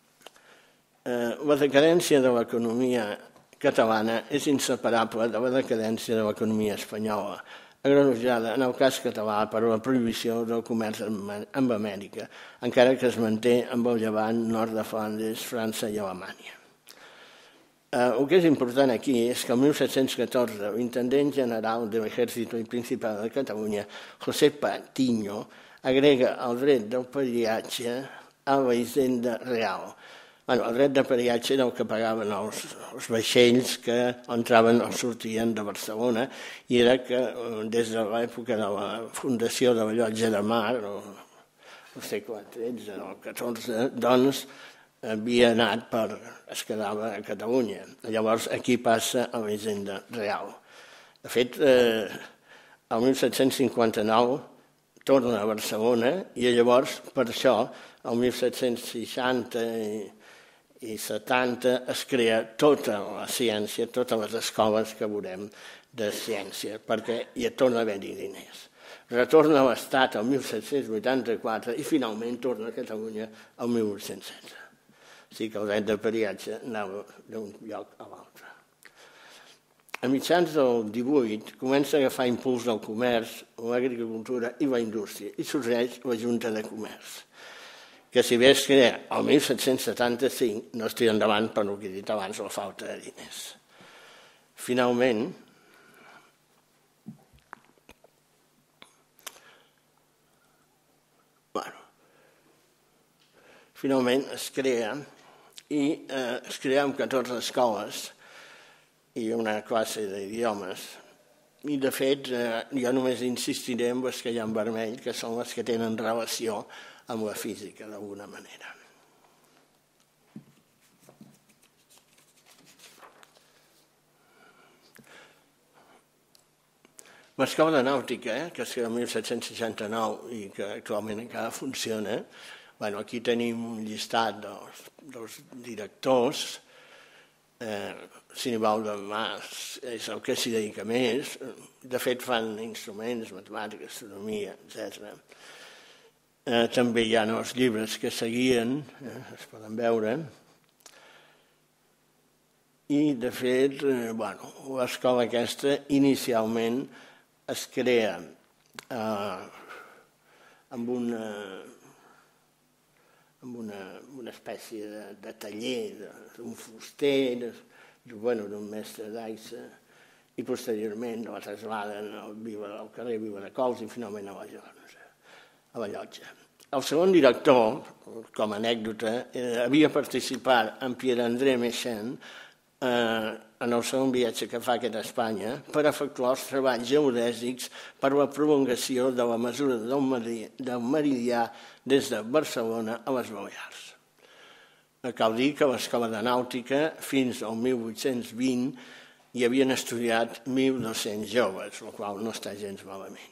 La decadència de l'economia catalana és inseparable de la decadència de l'economia espanyola, agreujada en el cas català per la prohibició del comerç amb Amèrica, encara que es manté amb el llevant, nord de Flandes, França i Alemanya. El que és important aquí és que el 1714 l'intendent general de l'Ejército i Principal de Catalunya, José Patiño, agrega el dret del peatge a la hisenda real. El dret de peatge era el que pagaven els vaixells que entraven o sortien de Barcelona i era que des de l'època de la fundació de la Llotja de Mar, al segle XIII o XIV, doncs havia anat es quedava a Catalunya. Llavors aquí passa a la hisenda real. De fet, el 1759 torna a Barcelona i llavors per això el 1760 i 70 es crea tota la ciència, totes les escoles que veurem de ciència, perquè hi torna a haver-hi diners. Retorna a l'Estat el 1784 i finalment torna a Catalunya el 1816. O sigui que el dret de peatge anava d'un lloc a l'altre. A mitjans del 18 comença a agafar impuls del comerç, l'agricultura i la indústria i sorgeix la Junta de Comerç, que si bé es crea el 1775 no es tira endavant per el que he dit abans, la falta de diners. Finalment, es crea i es crea amb 14 escoles i una classe d'idiomes I, de fet, jo només insistiré en les que hi ha en vermell, que són les que tenen relació amb la física, d'alguna manera. L'Escola de Nàutica, que és del 1769 i que actualment encara funciona, aquí tenim un llistat dels directors. Sinibald de Mas és el que s'hi dedica més. De fet, fan instruments, matemàtiques, astronomia, etc. També hi ha els llibres que seguien, es poden veure. I, de fet, l'escola aquesta inicialment es crea amb una espècie de taller d'un fuster, d'un mestre d'Aissa, i posteriorment la traslladen al carrer Viva de Cols i finalment a la llotja. El segon director, com a anècdota, havia participat amb Pierre-André Méchain en el segon viatge que fa aquest a Espanya per efectuar els treballs geodèsics per la prolongació de la mesura del meridià des de Barcelona a les Balears. Cal dir que a l'Escola de Nàutica fins al 1820 hi havien estudiat 1.200 joves, el qual no està gens malament.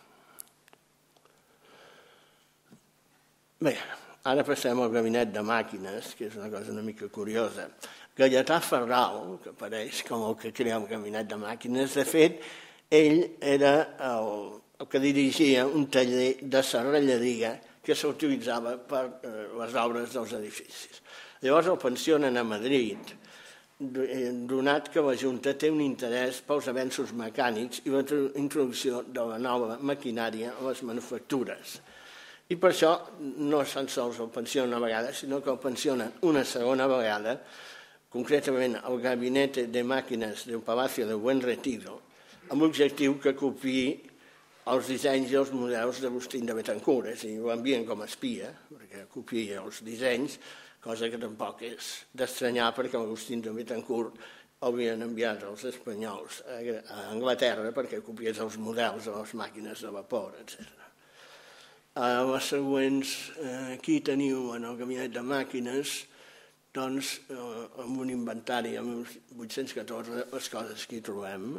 Bé, ara passem al gabinet de màquines, que és una cosa una mica curiosa. Gaietà Ferral, que apareix com el que crea el gabinet de màquines, de fet, ell era el que dirigia un taller de serralleria que s'utilitzava per les obres dels edificis. Llavors el pensionen a Madrid, donat que la Junta té un interès pels avenços mecànics i la introducció de la nova maquinària a les manufactures. I per això no tan sols el pensionen una vegada, sinó que el pensionen una segona vegada, concretament el Gabinete de Màquines del Palacio de Buen Retiro, amb l'objectiu que copiï els dissenys i els models d'Agustín de Betancourt, és a dir, ho envien com a espia, perquè copia els dissenys, cosa que tampoc és d'estranyar perquè Agustín de Betancourt havien enviat els espanyols a Anglaterra perquè copiés els models de les màquines de vapor, etc. Les següents, aquí teniu en el gabinet de màquines, doncs, amb un inventari amb 814, les coses que hi trobem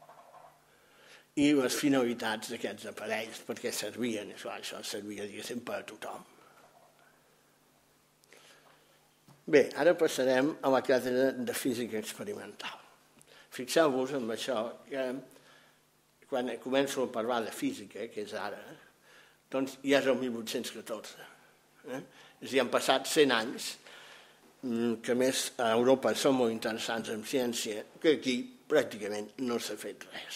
i les finalitats d'aquests aparells, perquè servien, això servia, diguéssim, per a tothom. Bé, ara passarem a la càtedra de física experimental. Fixeu-vos en això que quan començo a parlar de física, que és ara, doncs ja és el 1814. És a dir, han passat 100 anys, que més a Europa són molt interessants en ciència, que aquí pràcticament no s'ha fet res.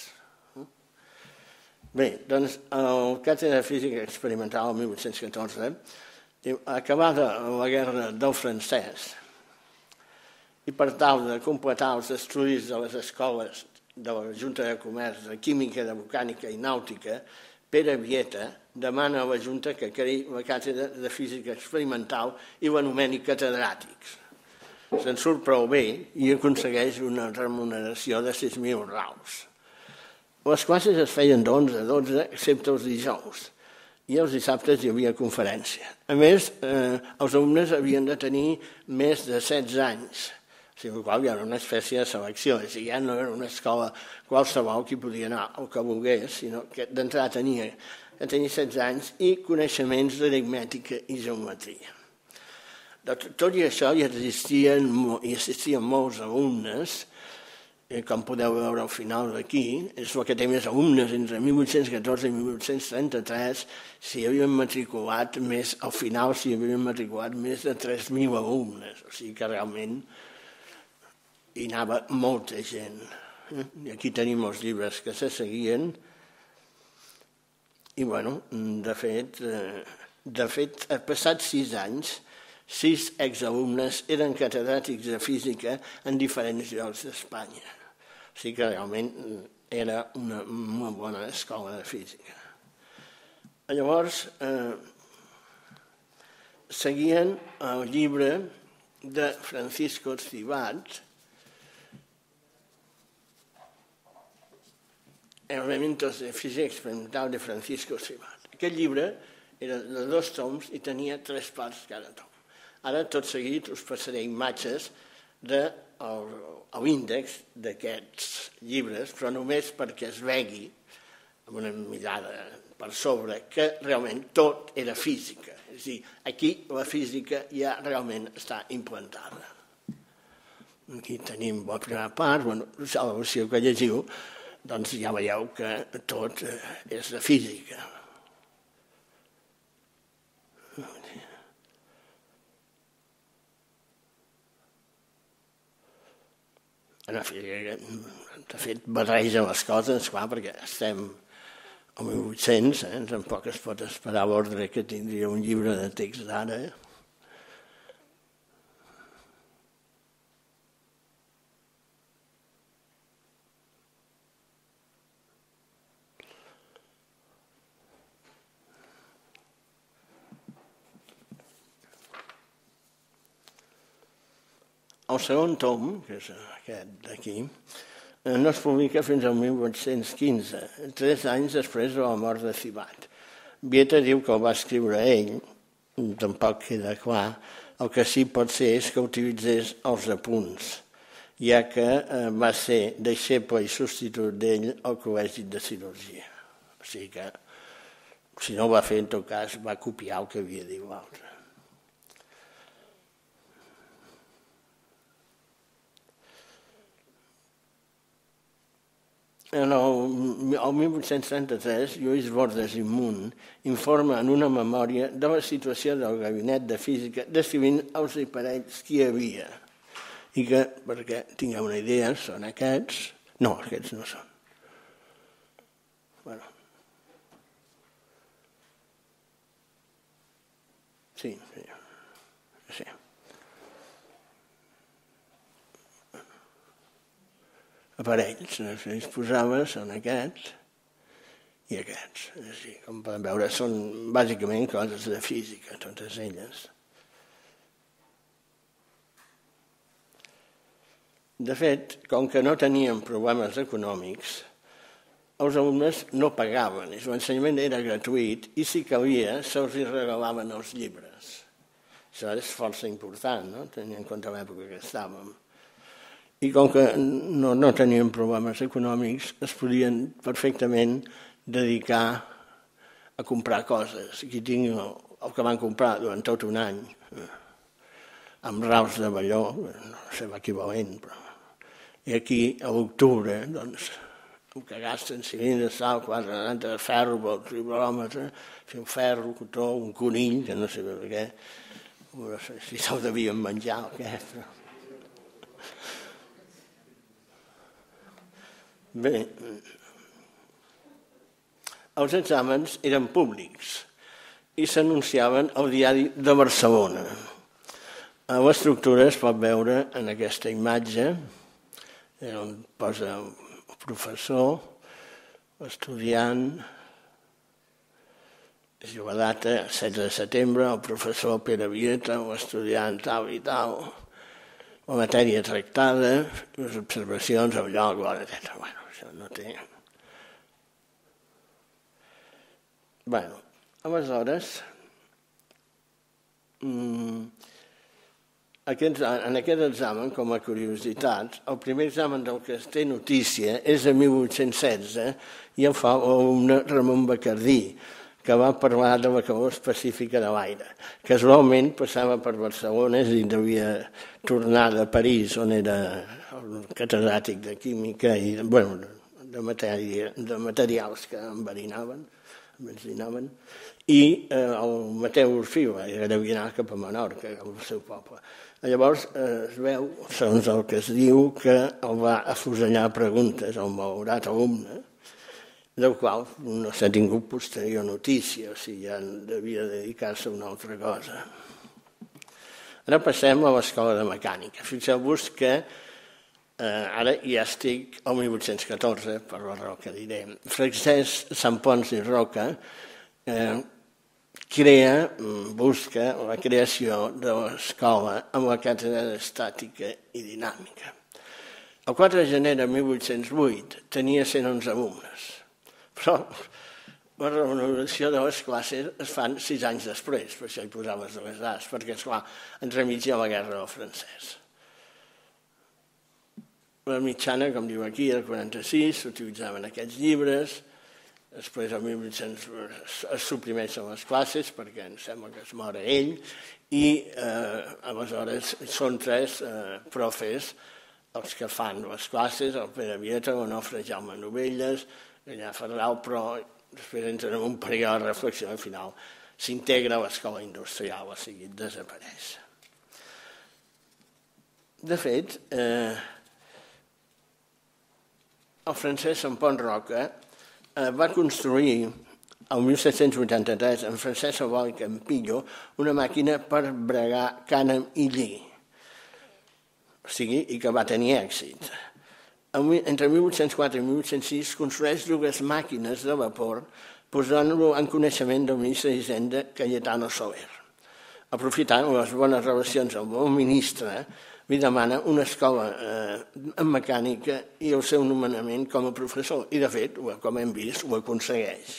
Bé, doncs, el càtedra de física experimental el 1814, acabada la guerra del francès, i per tal de completar els estudis de les escoles de la Junta de Comerç de Química, de Botànica i Nàutica, Pere Vieta demana a la Junta que creï la càtedra de física experimental i l'anomeni catedràtics. Se'n surt prou bé i aconsegueix una remuneració de 6.000 raus. Les classes es feien d'11 a 12, excepte els dijous, i els dissabtes hi havia conferència. A més, els alumnes havien de tenir més de 16 anys, el qual hi era una espècie de selecció, és a dir, ja no era una escola qualsevol qui podia anar el que volgués, sinó que d'entrada tenia 16 anys i coneixements d'aritmètica i geometria. Tot i això hi assistien molts alumnes, com podeu veure al final d'aquí, és el que té més alumnes, entre 1814 i 1833 s'hi havien matriculat més, al final s'hi havien matriculat més de 3.000 alumnes, o sigui que realment hi anava molta gent. I aquí tenim els llibres que se seguien i, bueno, de fet, passats 6 anys, 6 exalumnes eren catedràtics de física en diferents llocs d'Espanya. O sigui que realment era una molt bona escola de física. Llavors, seguien el llibre de Francisco Cibat, Elementos de física experimental de Francisco Cibat. Aquest llibre era de 2 toms i tenia 3 parts cada tom. Ara, tot seguit, us passaré imatges de l'índex d'aquests llibres, però només perquè es vegi amb una mirada per sobre que realment tot era física. És a dir, aquí la física ja realment està implantada. Aquí tenim la primera part, la versió que llegiu, doncs ja veieu que tot és de física. De fet, barreja les coses, clar, perquè estem al 1800, tampoc es pot esperar l'ordre que tindria un llibre de text d'ara. El segon tom, que és aquest d'aquí, no es publica fins al 1815, 3 anys després de la mort de Cibat. Vieta diu que el va escriure ell, tampoc queda clar. El que sí pot ser és que utilitzés els apunts, ja que va ser deixeble i substitut d'ell al Col·legi de Cirurgia. O sigui que, si no ho va fer, en tot cas, va copiar el que havia dit l'altre. El 1833, Lluís Bordes i Munt informa en una memòria de la situació del gabinet de física descrivint els aparells que hi havia i que, perquè tingueu una idea, són aquests. No, aquests no són. Bueno. Sí. Aparells, que es posava són aquests i aquests. Com podem veure, són bàsicament coses de física, totes elles. De fet, com que no tenien problemes econòmics, els alumnes no pagaven, i l'ensenyament era gratuït, i si calia, se'ls regalaven els llibres. Això és força important, no? Tenint en compte l'època que estàvem. I com que no tenien problemes econòmics, es podien perfectament dedicar a comprar coses. Aquí tinc el que van comprar durant tot un any, amb raus de velló, no sé l'equivalent, però... I aquí, a l'octubre, doncs, el que gasten cilindres, sal, 4,90 de ferro pel tribolòmetre, un ferro, cotó, un conill, que no sé per què, no sé si se'l devien menjar o què, però... Bé, els exàmens eren públics i s'anunciaven al Diari de Barcelona. L'estructura es pot veure en aquesta imatge, on posa el professor, l'estudiant, és la data, 16 de setembre, el professor Pere Vieta, l'estudiant tal i tal, la matèria tractada, les observacions, el lloc, etc. Bueno, això no té... Bueno, aleshores, en aquest examen, com a curiositat, el primer examen del que es té notícia és de 1816 i el fa l'alumne Ramon Bacardí, que va parlar de la calor específica de l'aire. Casualment passava per Barcelona i devia tornar de París, on era el catedràtic de química i de materials que enverinaven, i el Mateu Orfila devia anar cap a Menorca, al seu poble. Llavors es veu, segons el que es diu, que el va afusellar preguntes al malaurat alumne, del qual no s'ha tingut posterior notícia, o sigui, ja devia dedicar-se a una altra cosa. Ara passem a l'escola de mecànica. Fixeu-vos que ara ja estic al 1814, per la raó que diré. Francesc Sampons i Roca busca la creació de l'escola amb la càtedra d'estàtica i dinàmica. El 4 de gener de 1808 tenia 111 alumnes, però la remuneració de les classes es fan 6 anys després, per això hi posava les dades, perquè, esclar, entremig hi ha la guerra del francès. La mitjana, com diu aquí, era 46, s'utilitzaven aquests llibres, després el 1800 es suprimeixen les classes perquè em sembla que es mor ell i aleshores són 3 profes els que fan les classes, el Pere Vieta, l'Onofre Jaume Novelles, Gallà Ferral, però després entren en un període de reflexió i al final s'integra a l'escola industrial, o sigui, desapareix. De fet, el Francesc Sampont Roca va construir el 1783 en Francesc Salvà i Campillo una màquina per bregar cànem i lli, o sigui, i que va tenir èxit. Entre 1804 i 1806 construeix 2 màquines de vapor posant-lo en coneixement del ministre d'Hisenda Cayetano Soler. Aprofitant les bones relacions amb el ministre, li demana una escola en mecànica i el seu nomenament com a professor. I, de fet, com hem vist, ho aconsegueix.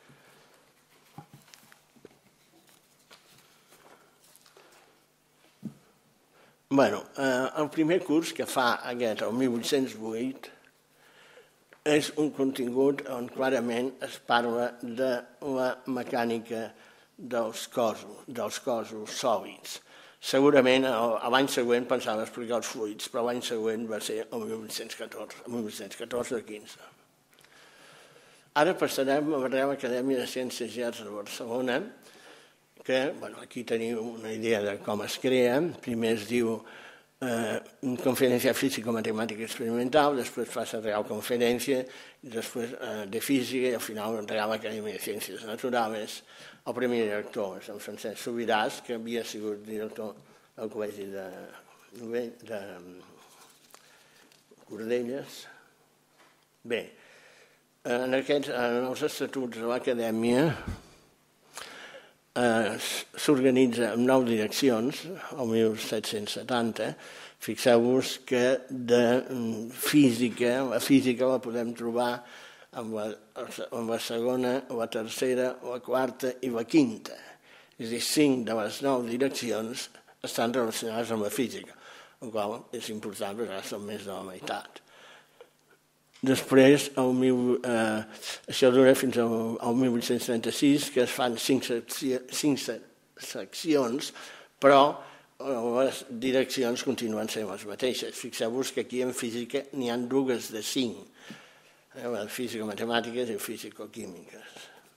El primer curs que fa aquest, el 1808, és un contingut on clarament es parla de la mecànica dels cossos sòlids. Segurament l'any següent pensava explicar els fluids, però l'any següent va ser el 1814-15. Ara passarem a la Real Acadèmia de Ciències i Arts de Barcelona, que aquí teniu una idea de com es crea. Primer es diu Conferència Físico-Matemàtica Experimental, després passa Real Conferència, després de Física i al final Real Acadèmia de Ciències Naturales. El primer director és en Francesc Subiràs, que havia sigut director del Col·legi de Cordelles. Bé, en els estatuts de l'Acadèmia s'organitza amb 9 direccions, el 1770. Fixeu-vos que de física, la física la podem trobar amb la segona, la tercera, la quarta i la quinta. És a dir, 5 de les 9 direccions estan relacionades amb la física, el qual és important perquè són més de la meitat. Després, això dura fins al 1836, que es fan 5 seccions, però les direccions continuen sent les mateixes. Fixeu-vos que aquí en física n'hi ha 2 de 5. Les físico-matemàtiques i físico-químiques.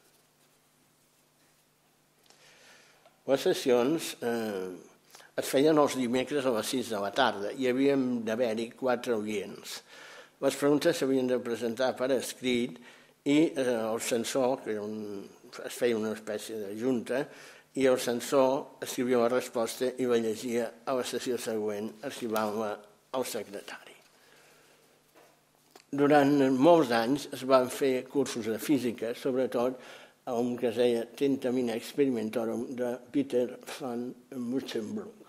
Les sessions es feien els dimecres a les 6 de la tarda i havíem d'haver-hi 4 oients. Les preguntes s'havien de presentar per escrit i el censor, que es feia una espècie de junta, i el censor escrivia la resposta i la llegia a la sessió següent, arxivant-la al secretari. Durant molts anys es van fer cursos de física, sobretot a un que es deia Tentamina Experimentarum de Peter van Musschenbroek.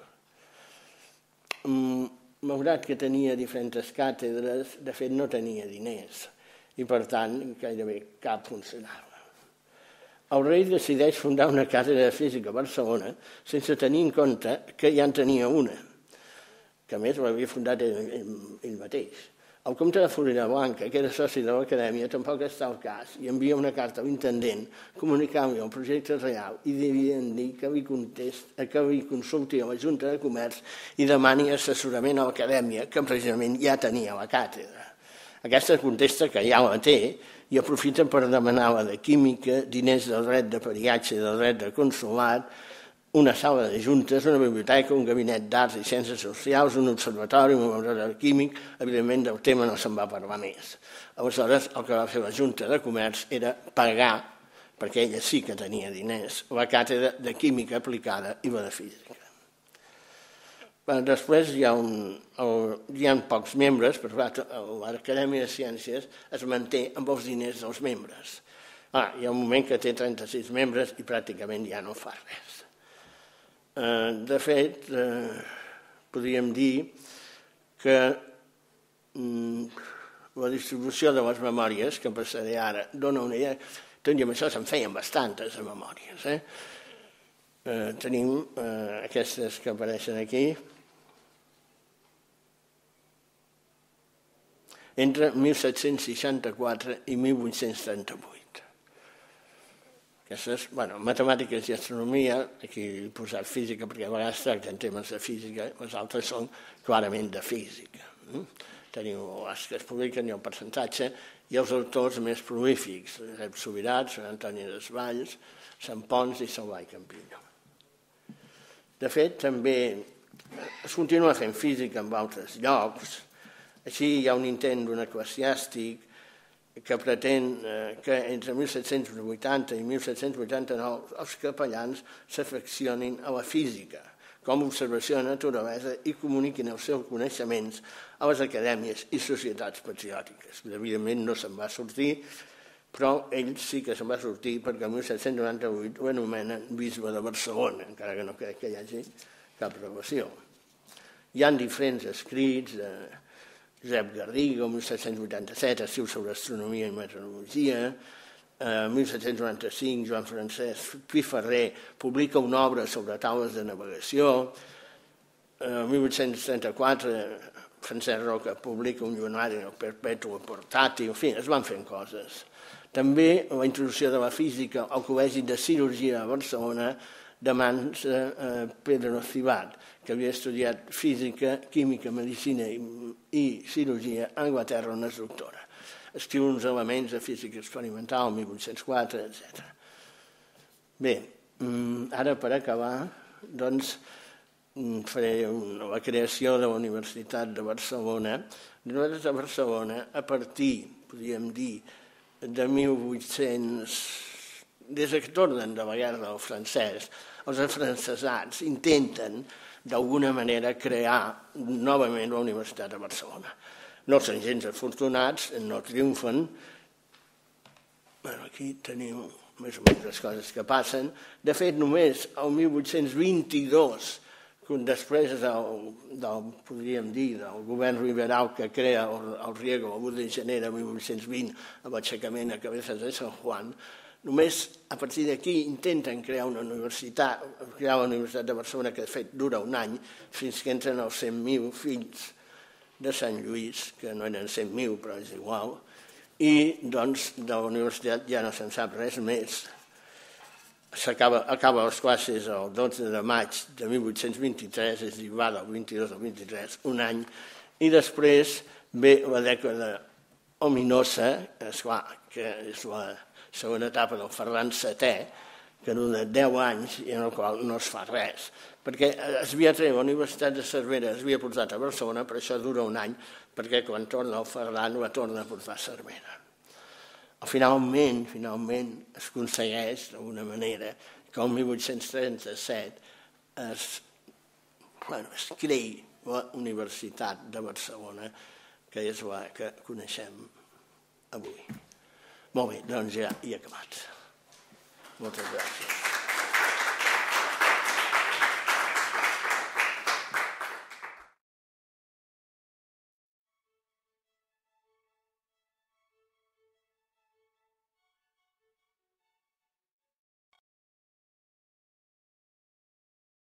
Malgrat que tenia diferents càtedres, de fet no tenia diners i per tant gairebé cap funcionava. El rei decideix fundar una càtedra de física a Barcelona sense tenir en compte que ja en tenia una, que a més l'havia fundat ell mateix. El comte de Floridablanca, que era soci de l'Acadèmia, tampoc està al cas i envia una carta a l'intendent comunicant-li el projecte real i devien dir que li consulti a la Junta de Comerç i demani assessorament a l'Acadèmia, que precisament ja tenia la càtedra. Aquesta contesta que ja la té i aprofiten per demanar la de química, diners del dret de periatge i del dret de consolat, una sala de juntes, una biblioteca, un gabinet d'arts i ciències socials, un observatori, un laboratori químic. Evidentment, del tema no se'n va parlar més. Aleshores, el que va fer la Junta de Comerç era pagar, perquè ella sí que tenia diners, la càtedra de química aplicada i la de física. Després hi ha pocs membres, però l'Acadèmia de Ciències es manté amb els diners dels membres. Hi ha un moment que té 36 membres i pràcticament ja no fa res. De fet, podríem dir que la distribució de les memòries, que passaré ara, dona una idea. Tot i amb això se'n feien bastantes de memòries. Tenim aquestes que apareixen aquí. Entre 1764 i 1838. Aquestes, matemàtiques i astronomia, aquí he posat física perquè a vegades tracten temes de física, les altres són clarament de física. Teniu les que es publiquen i el percentatge, i els autors més prolífics, Josep Subirats, Sant Antoni Desvalls, Sant Pons i Salvà i Campillo. De fet, també es continua fent física en altres llocs. Així hi ha un intent d'un eclesiàstic que pretén que entre 1780 i 1789 els capellans s'afeccionin a la física com a observació de naturalesa i comuniquin els seus coneixements a les acadèmies i societats patriòtiques. Evidentment no se'n va sortir, però ell sí que se'n va sortir perquè el 1798 ho anomenen bisbe de Barcelona, encara que no crec que hi hagi cap relació. Hi ha diferents escrits de Josep Garriga, el 1787, escriu sobre astronomia i meteorologia. En 1795, Joan Francesc Piferrer publica una obra sobre taules de navegació. En 1834, Francesc Roca publica un llibret, el Perpetuo Portàtil. En fi, es van fent coses. També la introducció de la física al Col·legi de Cirurgia a Barcelona de mans de Pedro Cibat, que havia estudiat física, química, medicina i cirurgia a Anglaterra, on és doctora. Escriu uns elements de física experimental, 1804, etc. Bé, ara per acabar, doncs, faré la creació de la Universitat de Barcelona. La Universitat de Barcelona, a partir, podríem dir, de 1800, des que tornen de la guerra del francès, els afrancesats intenten, d'alguna manera, crear novament la Universitat de Barcelona. No són gens afortunats, no triomfen. Aquí teniu més o menys les coses que passen. De fet, només el 1822, després podríem dir, del govern liberal que crea el Riego el 1 de gener de 1820 amb l'aixecament a Cabezas de San Juan, només a partir d'aquí intenten crear una universitat, crear la Universitat de Barcelona, que de fet dura un any, fins que entren els 100.000 fills de Sant Lluís, que no eren 100.000, però és igual, i doncs de la universitat ja no se'n sap res més. Acaba les classes el 12 de maig de 1823, és a dir, va del 22 al 23, un any, i després ve la dècada ominosa, esclar, que és la segona etapa del Ferran VII, que dura 10 anys i en el qual no es fa res. Perquè es havia tret la Universitat de Cervera, es havia portat a Barcelona, però això dura un any, perquè quan torna el Ferran la torna a portar a Cervera. Finalment es aconsegueix, d'alguna manera, que el 1837 es creï la Universitat de Barcelona, que és la que coneixem avui. Molt bé, doncs ja he acabat. Moltes gràcies.